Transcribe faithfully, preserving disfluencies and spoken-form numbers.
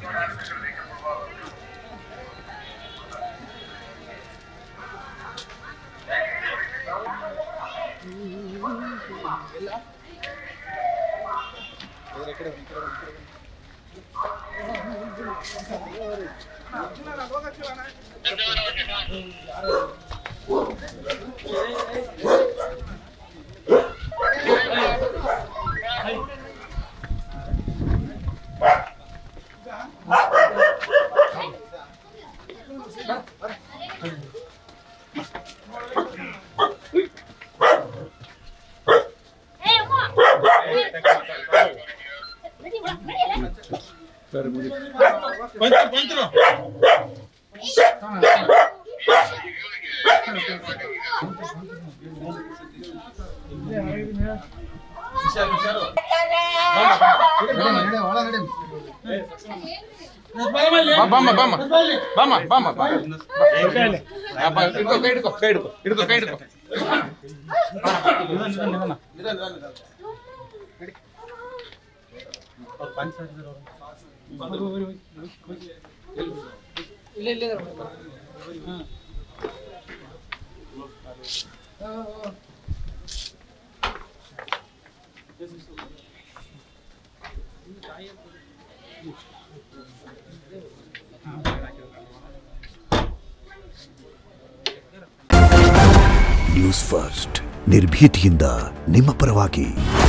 Vamos, vamos, vamos, vamos, vamos. Hiduko, hiduko, hiduko, hiduko, hiduko. ಇಲ್ಲ ಇಲ್ಲ news first ನಿರ್ಭೀತಿಯಿಂದ ನಿಮ್ಮ ಪರವಾಗಿ.